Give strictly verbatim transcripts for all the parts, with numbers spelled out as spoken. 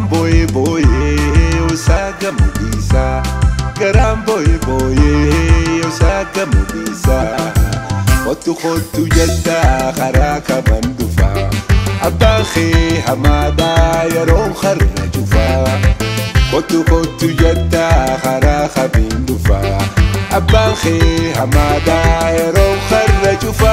boye boye Osaga mubisa Garam boye boye Osaga mubisa Khotu khotu jetta Kharaka mandufa Abakhi hamada Yaron kharra jufa Khotu khotu jetta Kharaka mandufa Abakhi hamada Yaron kharra jufa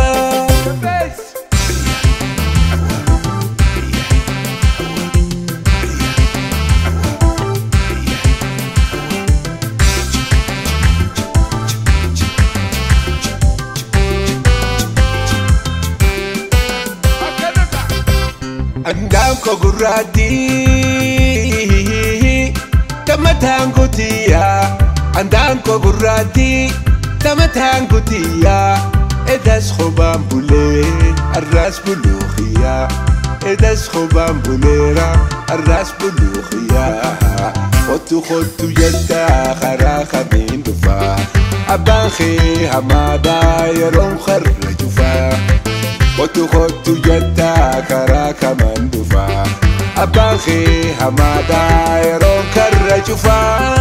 Andam ko gurati tamatang kutia Andam ko gurati tamatang kutia Edas khobam bule arras bulukhia Edas khobam bulera arras bulukhia Khotu khotu yetta kharaka min dufa Abakhi hamada yaron kharra jufa Khotu khotu jetta Kharaka mandufa Abakhi hamada yaron kharra jufa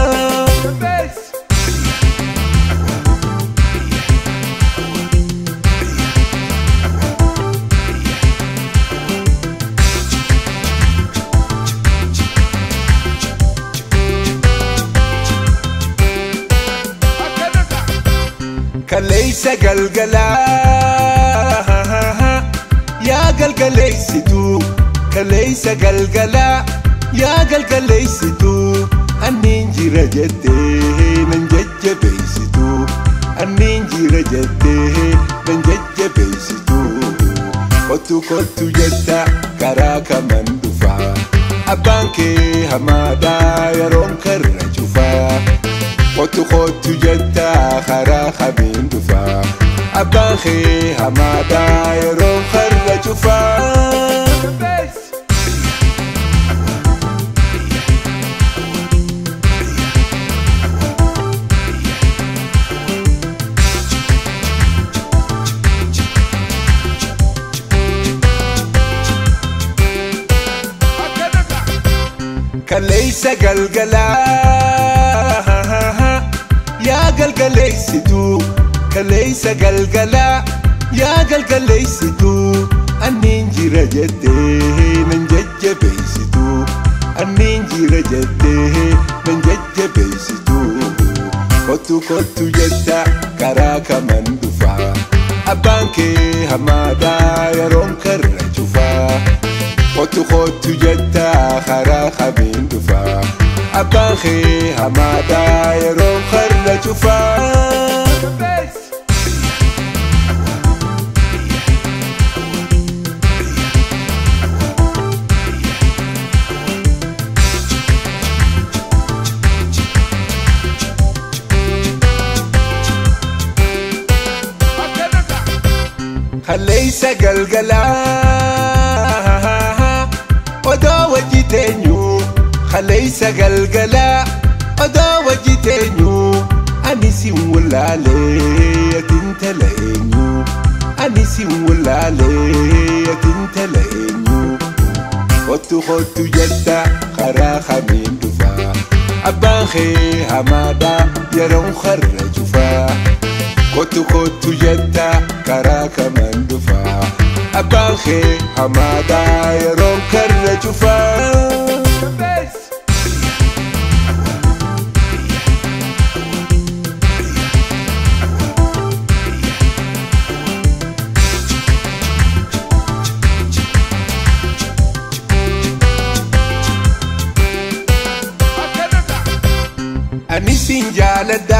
Kalaysa galgala يا قلقليستو كليس قلقلا يا قلقليستو النينجي رجدي من جج بيستو النينجي رجدي من جج بيستو كوتو كوتو جدا كراكا مندفا أبانكي همادا يرون كرجفا كوتو كوتو جدا كراكا مندفا Abakhi hamada yaron kharra jufa Kalaysa galgala Ya galgalaysitu Kalaysa galgala Ya galgalaysitu Anninji rajate Nan jajja baysitu Anninji rajate Nan jajja baysitu Khotu khotu jetta Kharaka mandufa Abanke hamada yaron kharra jufa Khotu khotu jetta Kharaka mandufa Abanke hamada yaron kharra jufa Kalaysa galgala Odo wajitenyu Kalaysa galgala Odo wajitenyu Anisi mulale Atintala enyu Anisi mulale Atintala enyu Khotu khotu jetta Kharaka mindufa Abakhi hamada Yaron kharra jufa Khotu khotu jetta Kharaka mandufa Abakhi hamada yaron kharra jufa Anisin jalada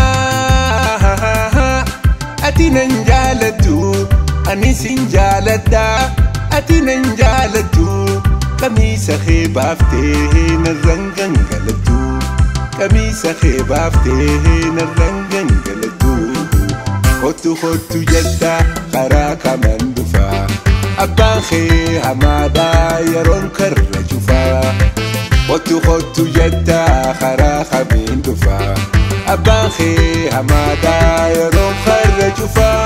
Atinan jaladu Anisin jalada Atinan jaladu Kamisa khibafte Narangan galadu Kamisa khibafte Narangan galadu Khotu khotu jetta Kharaka mandufa Abakhi hamada yaron kharra jufa Khotu khotu jetta Kharaka mandufa Abakhi hamada yaron kharra jufa